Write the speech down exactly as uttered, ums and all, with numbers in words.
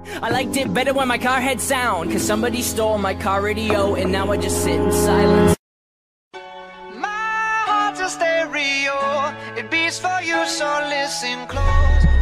I liked it better when my car had sound, cause somebody stole my car radio, and now I just sit in silence. My heart's a stereo, it beats for you, so listen close.